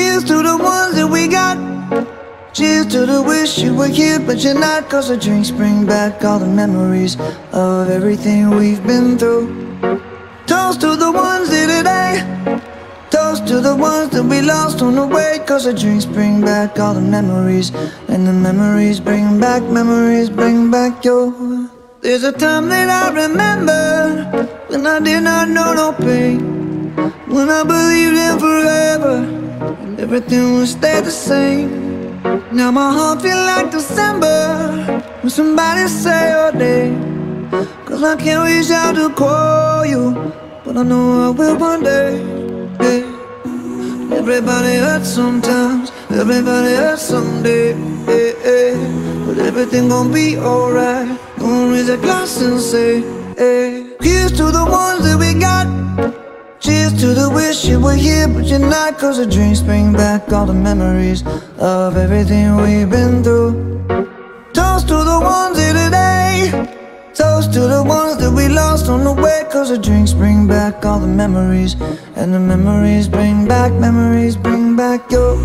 Here's to the ones that we got. Cheers to the wish you were here but you're not. Cause the drinks bring back all the memories of everything we've been through. Toast to the ones here today. Toast to the ones that we lost on the way. Cause the drinks bring back all the memories, and the memories bring back your. There's a time that I remember when I did not know no pain, when I believed in forever and everything would stay the same. Now my heart feel like December when somebody say your name. Cause I can't reach out to call you, but I know I will one day. Hey. Everybody hurts sometimes, everybody hurts someday. Hey, hey. But everything gon' be alright. Gonna raise a glass and say, hey. Here's to the ones that we got. Cheers to the wish you were here but you're not. Cause the drinks bring back all the memories of everything we've been through. Toast to the ones here today. Toast to the ones that we lost on the way. Cause the drinks bring back all the memories, and the memories bring back your.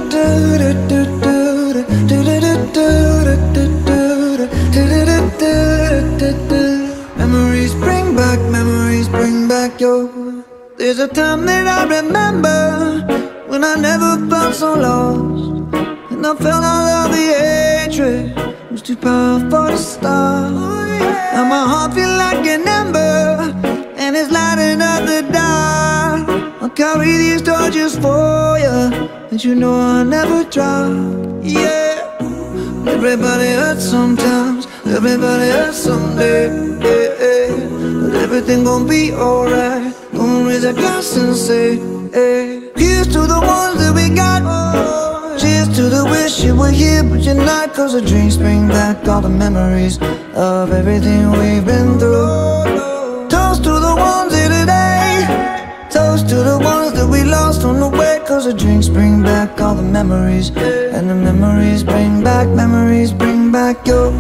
Memories bring back your. There's a time that I remember when I never felt so lost, and I felt all of the hatred was too powerful to stop. Now my heart feel like an ember, and it's lighting up the dark. I'll carry these torches for you, and you know I'll never drop. Yeah. Everybody hurts sometimes, everybody hurts someday. Yeah, yeah. But everything gon' be alright. Gonna raise a glass and say, hey. Here's to the ones that we got. Cheers to the wish you were here but you're not. Cause the drinks bring back all the memories of everything we've been through. Toast to the ones here today. Toast to the ones that we lost on the way. Cause the drinks bring back all the memories, and the memories bring back your.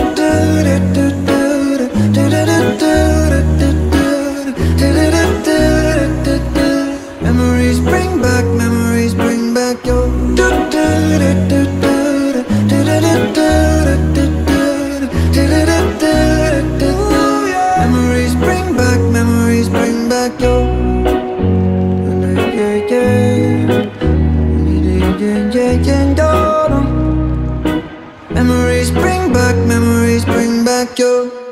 Memories bring back your. Memories bring back your. Memories bring back your.